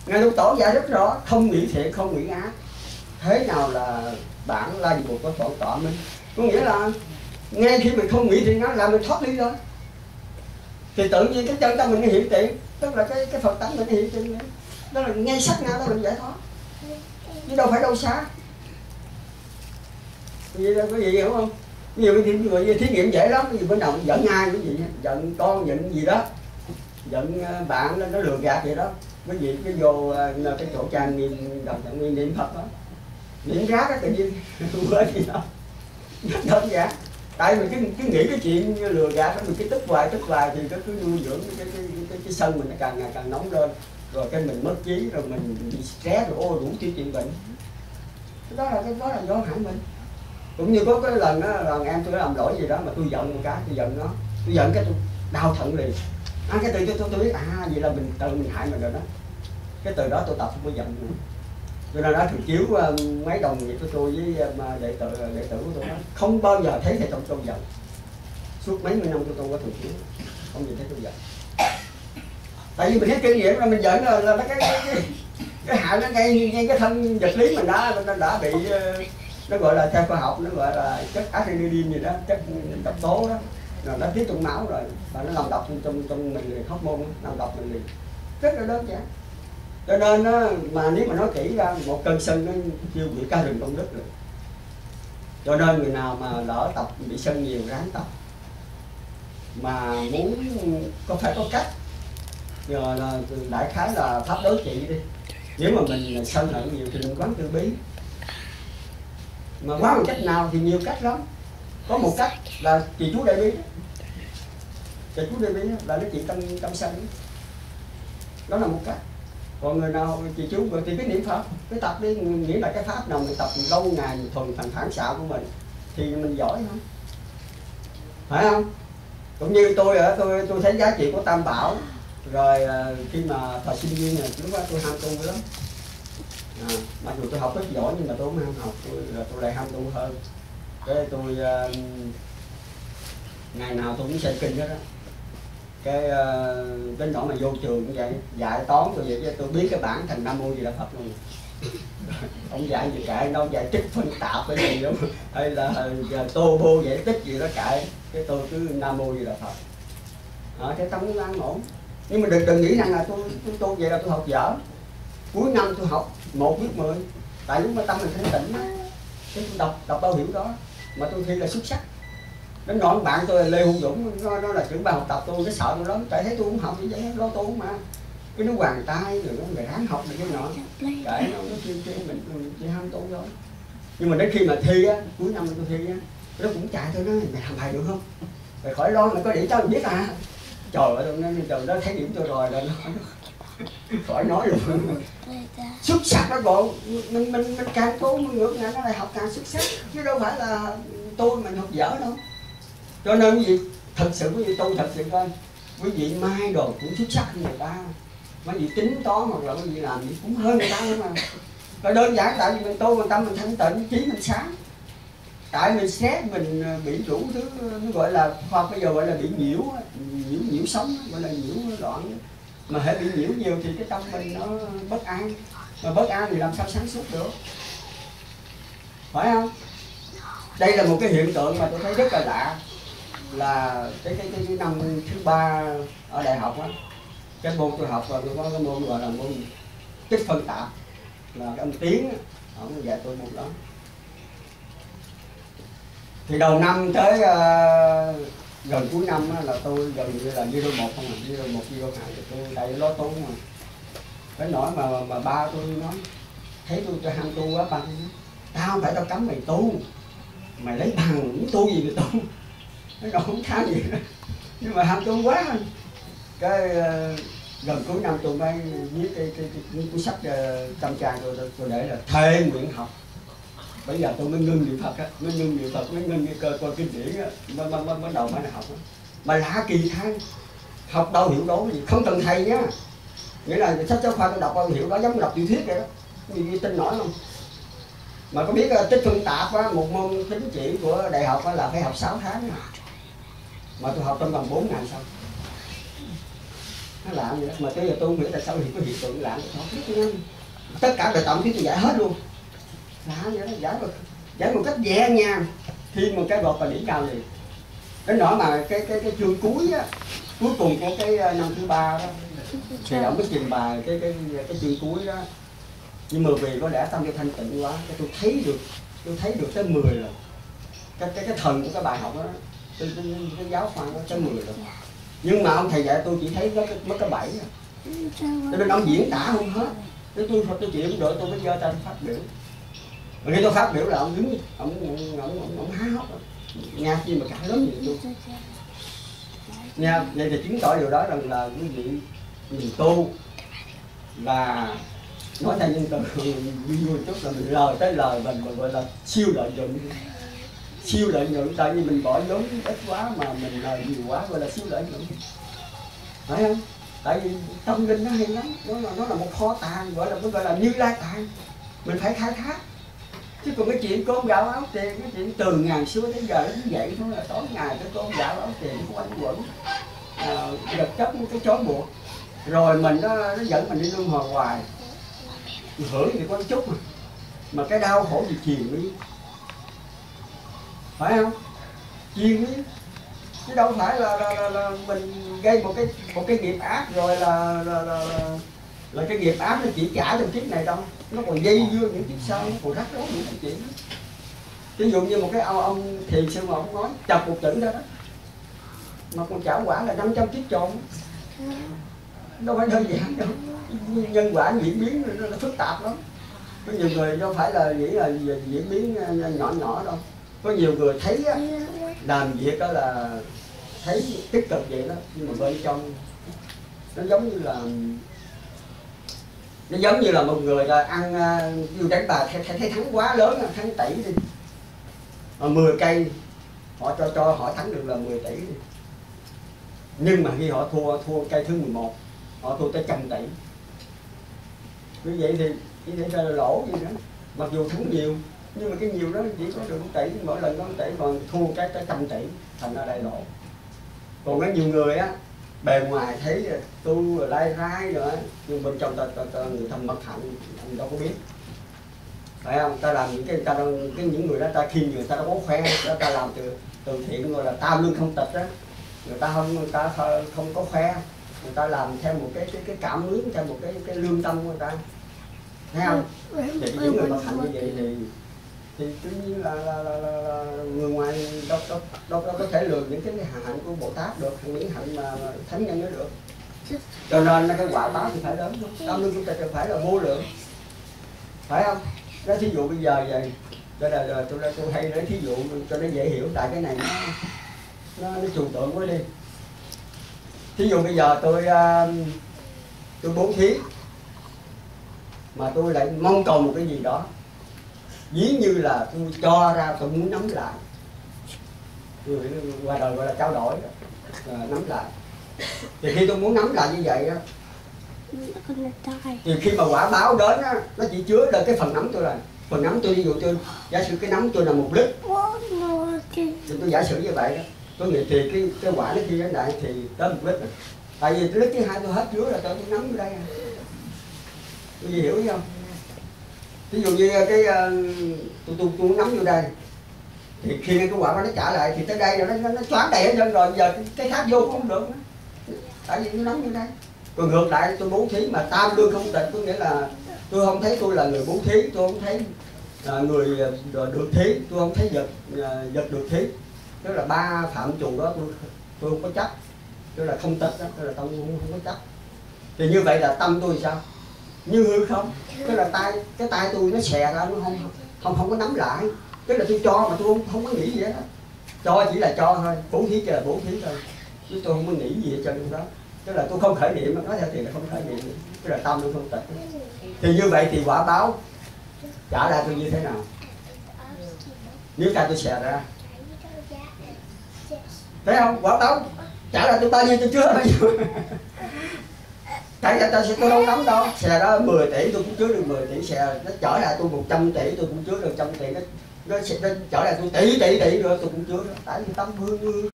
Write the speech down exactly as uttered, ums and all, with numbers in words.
Ngài Lục Tổ dạy rất rõ, không nghĩ thiện, không nghĩ ác. Thế nào là bản la buộc có tổ tọa minh? Có nghĩa là ngay khi mình không nghĩ thiện ác là mình thoát ly rồi. Thì tự nhiên cái chân tâm mình nó hiện tiền, tức là cái cái Phật tánh mình nó hiện tiền. Đó là ngay sát na đó mình giải thoát. Chứ đâu phải đâu xa. Vậy đó, quý vị hiểu không? Ví dụ như thí nghiệm dễ lắm, ví dụ bữa nào mình giận ai cái gì, giận con, giận gì đó, giận bạn nó lừa gạt vậy đó, quý vị cứ vô cái chỗ trang niệm đọc niệm niệm Phật đó, niệm rác á tự nhiên quên gì đó, rất đơn giản. Tại vì cứ, cứ nghĩ cái chuyện lừa gạt đó, mình cứ tức hoài tức hoài thì nó cứ nuôi dưỡng cái cái, cái, cái, cái sân mình nó càng ngày càng nóng lên, rồi cái mình mất trí, rồi mình bị stress, rồi ô đủ chuyện chuyện bệnh. Đó là cái đó là do hại mình. Cũng như có cái lần đó, lần em tôi làm lỗi gì đó mà tôi giận một cái, tôi giận nó, tôi giận cái tôi đau thận liền. À, cái từ tôi, tôi tôi biết à vậy là mình tự mình hại mình rồi đó. Cái từ đó tôi tập không có giận nữa. Cho nên đó thường chiếu uh, mấy đồng nghiệp của tôi với uh, đệ tử đệ tử của tôi đó, không bao giờ thấy thầy Tổng tôi giận. Suốt mấy mươi năm của tôi có thường chiếu, không nhìn thấy tôi giận. Tại vì mình thấy kinh nghiệm là mình giận là, là cái cái cái, cái hại nó ngay ngay cái thân vật lý mình đã nó đã bị uh, nó gọi là theo khoa học nó gọi là chất adrenaline gì đó, chất độc tố đó, rồi nó tiết trong máu rồi và nó làm độc trong trong, trong mình liền, hormone làm độc mình liền, rất là đơn giản. Cho nên đó, mà nếu mà nói kỹ ra một cơn sân nó chiêu bị ca rừng công đức rồi. Cho nên người nào mà lỡ tập bị sân nhiều ráng tập, mà muốn có phải có cách. Giờ là đại khái là pháp đối trị đi. Nếu mà mình sân hận nhiều thì mình quán từ bi. Mà quán một cách nào thì nhiều cách lắm. Có một cách là trì chú đại bi. Trì chú đại bi là nó trị tâm tâm sân. Đó là một cách. Còn người nào trì chú thì cái niệm Phật, cái tập đi, nghĩa là cái pháp nào mình tập lâu ngày mình thuần thành phản xạ của mình thì mình giỏi không? Phải không? Cũng như tôi ở tôi tôi thấy giá trị của Tam Bảo. Rồi khi mà thời sinh viên này lúc đó tôi ham tu lắm. À, mặc dù tôi học rất giỏi nhưng mà tôi không ham học, tôi tôi lại ham tu hơn. Cái tôi uh, ngày nào tôi cũng xem kinh hết đó. Cái uh, đến nỗi mà vô trường cũng vậy, dạy toán tôi vậy, tôi biết cái bản thành Nam Mô Di Đà Phật luôn. Ông dạy gì kệ, đâu dạy trích phân tạp cái gì đó, hay là uh, tô bô giải tích gì đó kệ, cái tôi cứ Nam Mô Di Đà Phật. Ở cái tâm nó an ổn. Nhưng mà đừng đừng nghĩ rằng là tôi tôi tu vậy là tôi học dở. Cuối năm tôi học một viết mười, tại lúc mà tâm mình thanh tịnh á, cái tôi đọc đọc bao hiểu đó mà tôi thi là xuất sắc. Đến nỗi bạn tôi là Lê Hữu Dũng, nó, nó là trưởng ban học tập tôi, nó sợ tôi lắm, tại thấy tôi cũng học như vậy, lo tôi mà cái nó hoàng tay rồi nó người ráng học được cái nọ, kệ nó nó kêu kêu mình mình chỉ ham tu thôi. Nhưng mà đến khi mà thi á, cuối năm tôi thi á, nó cũng chạy tôi nói mày làm bài được không, mày khỏi lo, mày có điểm cho mình biết à. Trời ơi, nó trời nó thấy điểm tôi rồi là nó khỏi nói luôn. Xuất sắc đó bộ, mình mình mình càng tu mình ngược lại nó lại học càng xuất sắc, chứ đâu phải là tôi mình học dở đâu. Cho nên quý vị thật sự quý vị tu thật sự coi, quý vị mai đồ cũng xuất sắc hơn người ta, quý vị tính toán hoặc là quý vị làm gì cũng hơn người ta nữa mà. Và đơn giản tại vì mình tu mình tâm mình thanh tịnh, trí mình sáng. Tại mình stress mình bị đủ thứ nó gọi là khoa bây giờ gọi là bị nhiễu nhiễu nhiễu sống, gọi là nhiễu loạn. Mà hễ bị nhiễu nhiều thì cái tâm mình nó bất an, mà bất an thì làm sao sáng suốt được, phải không? Đây là một cái hiện tượng mà tôi thấy rất là lạ, là cái cái cái, cái năm thứ ba ở đại học á, cái môn tôi học và tôi có cái môn gọi là môn tích phân tạp, là cái ông Tiến ông dạy tôi môn đó. Thì đầu năm tới uh, gần cuối năm á, là tôi gần như là zero một không à, zero một zero hai thì tôi đầy lo tu mà. Cái nỗi mà mà ba tôi nói thấy tôi cho ham tu quá, ba tôi nói tao không phải tao cấm mày tu, mày lấy bằng muốn tu gì thì tu, nó đâu không khá gì đó. Nhưng mà ham tu quá. Cái uh, gần cuối năm tôi mới viết cái cái cái cuốn sách uh, trăm trang tôi, tôi tôi để là thề nguyện học. Bây giờ tôi mới ngưng niệm Phật á, mới ngưng niệm Phật, mới ngưng cái cơ coi kinh điển á, mới mới mới đầu mới học á. Mà lạ kỳ thay, học đâu hiểu đó gì, không cần thầy nhá. Nghĩa là sách giáo khoa tôi đọc đâu hiểu đó, giống như đọc tiểu thuyết vậy đó. Gì tin nổi không? Mà có biết tích phân tạp á, một môn tín chỉ của đại học á là phải học sáu tháng á. Mà tôi học trong vòng bốn ngày xong. nó làm vậy đó. Mà tới giờ tôi không hiểu tại sao thì có hiện tượng làm không biết, tất cả bài tổng thuyết tôi giải hết luôn, làm vậy đó, giải một giải một cách nhẹ nhàng, khi một cái gọt vào đỉnh cao liền. Đến nỗi mà cái cái cái chương cuối á, cuối cùng của cái năm thứ ba đó thì ông mới trình bày cái cái cái chương cuối đó. Nhưng mà vì có lẽ tâm cho thanh tịnh quá, cái tôi thấy được tôi thấy được tới mười rồi, cái cái cái thần của cái bài học đó, cái, cái, cái giáo khoa nó tới mười rồi. Nhưng mà ông thầy dạy tôi chỉ thấy mất mất cái bảy, cho nên ông diễn tả không hết. Cái tôi tôi chịu không được, tôi mới giơ tay phát biểu. Rồi khi tôi phát biểu là ông đứng, ông ông ông ông, ông há hốc, nghe chi mà cả lớn vậy tôi. Nha, vậy thì chứng tỏ điều đó rằng là quý vị mình tu là nói theo nhân từ vui chút là mình lời tới lời mình, mình gọi là siêu lợi nhuận. Siêu lợi nhuận tại vì mình bỏ vốn ít quá mà mình lời nhiều quá, gọi là siêu lợi nhuận, phải không? Tại vì tâm linh nó hay lắm, nó là nó là một kho tàng, gọi là gọi là Như Lai tàng, mình phải khai thác. Chứ còn cái chuyện cơm gạo áo tiền, cái chuyện từ ngàn xưa tới giờ nó như vậy thôi, là tối ngày cái cơm gạo áo tiền nó quanh quẩn, à, vật chất cái chói buộc, rồi mình nó, nó dẫn mình đi luân hồi hoài, mình hưởng thì có chút mà mà cái đau khổ gì triền miên, phải không? Triền miên, chứ đâu phải là, là, là, là mình gây một cái một cái nghiệp ác rồi là là, là, là là cái nghiệp ác nó chỉ trả trong kiếp này đâu, nó còn dây dưa những kiếp sau, nó còn rắc rối những cái chuyện. Ví dụ như một cái ông, ông thiền sư mà ông nói chập một chữ đó đó, mà còn trả quả là năm trăm kiếp tròn, đâu phải đơn giản đâu. Nhân quả diễn biến nó, nó phức tạp lắm. Có nhiều người đâu phải là nghĩ là diễn biến nhỏ nhỏ đâu. Có nhiều người thấy á, làm việc đó là thấy tích cực vậy đó, nhưng mà bên trong nó giống như là nó giống như là một người là ăn uh, đánh bài thấy, thấy thắng quá lớn, thắng tỷ đi, mà mười cây họ cho cho họ thắng được là mười tỷ đi. Nhưng mà khi họ thua thua cây thứ mười một, họ thua tới trăm tỷ. Như vậy thì như vậy là lỗ gì nữa. Mặc dù thắng nhiều nhưng mà cái nhiều đó chỉ có được tỷ, mỗi lần có tỷ, còn thua cái tới trăm tỷ, thành ra đây lỗ. Còn có nhiều người á, bề ngoài thấy tu rồi lai rai rồi, nhưng bên trong ta, ta, ta người ta bất hạnh, anh đâu có biết, phải không? Ta làm những cái ta cái những người đó ta khi người ta đâu có khoe, đó ta làm từ từ thiện gọi là tam lương không tịch đó, người ta không người ta không có khoe, người ta làm theo một cái cái cái cảm ứng, theo một cái cái lương tâm của người ta, thấy không? Thì những người bất hạnh như vậy thì thì tuy nhiên là, là, là, là, là người ngoài đâu, đâu, đâu, đâu có thể lường những cái hạnh của Bồ Tát được, những hạnh mà thánh nhân nó được. Cho nên cái quả báo thì phải lớn, tam lương chúng ta phải là vô lượng, phải không? Đó, thí dụ bây giờ vậy, đây là, là tôi tôi hay nói thí dụ cho nó dễ hiểu, tại cái này nó nó, nó trừu tượng quá đi. Thí dụ bây giờ tôi tôi bố thí mà tôi lại mong cầu một cái gì đó, ví như là tôi cho ra tôi muốn nắm lại, tôi qua đời gọi là trao đổi đó, à, nắm lại. Thì khi tôi muốn nắm lại như vậy á, thì khi mà quả báo đến á, nó chỉ chứa được cái phần nắm tôi, là phần nắm tôi, ví dụ tôi giả sử cái nắm tôi là một lít, thì tôi giả sử như vậy đó, tôi nghĩ thì cái cái quả nó khi đến đại thì tới một lít này. Tại vì lít thứ hai tôi hết chứa là tôi nắm ở đây, tôi gì hiểu không? Ví dụ như cái tôi tôi tôi nắm vô đây, thì khi cái quả nó trả lại thì tới đây rồi nó nó choáng đầy hết trơn rồi, giờ cái khác vô không được nữa, tại vì nó nắm vô đây. Còn ngược lại tôi bố thí mà tam lương không tịch, có nghĩa là tôi không thấy tôi là người bố thí, tôi không thấy là người được thí, tôi không thấy vật vật được thí, tức là ba phạm trù đó tôi tôi không có chấp, tức là không tịch đó, tức là tâm không, không có chấp. Thì như vậy là tâm tôi sao? Như hư không, tức là tay cái tay tôi nó xè ra, nó không không không có nắm lại, tức là tôi cho mà tôi không không có nghĩ gì hết đó. Cho chỉ là cho thôi, bố thí chỉ là bố thí thôi, chứ tôi không có nghĩ gì hết trơn đó. Tức là tôi không khởi niệm, mà nói theo tiền là không khởi niệm, tức là tâm tôi không tịch. Thì như vậy thì quả báo trả lại tôi như thế nào? Nếu tay tôi xè ra, thấy không? Quả báo trả lại tôi bao nhiêu tôi chưa bao nhiêu. Tại sao tôi, tôi đâu nắm đâu, xè đó mười tỷ tôi cũng chứa được mười tỷ, xè nó trở lại tôi một trăm tỷ tôi cũng chứa được trăm tỷ, nó, nó, nó trở lại tôi tỷ tỷ tỷ rồi tôi cũng chứa được, tại vì tâm hương hương